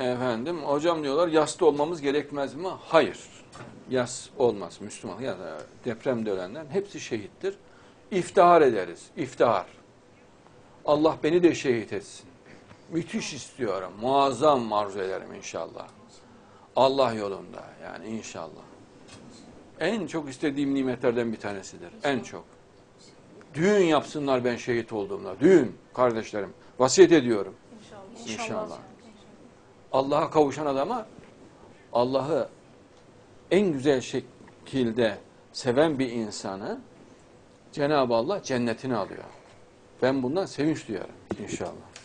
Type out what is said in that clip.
Efendim, hocam diyorlar yasta olmamız gerekmez mi? Hayır. Yas olmaz. Müslüman ya da depremde ölenlerin hepsi şehittir. İftihar ederiz. İftihar. Allah beni de şehit etsin. Müthiş istiyorum. Muazzam arzu ederim inşallah. Allah yolunda yani inşallah. En çok istediğim nimetlerden bir tanesidir. En çok. Düğün yapsınlar ben şehit olduğumda. Düğün kardeşlerim. Vasiyet ediyorum. İnşallah. Allah'a kavuşan adama Allah'ı en güzel şekilde seven bir insanı Cenab-ı Allah cennetine alıyor. Ben bundan sevinç duyarım inşallah.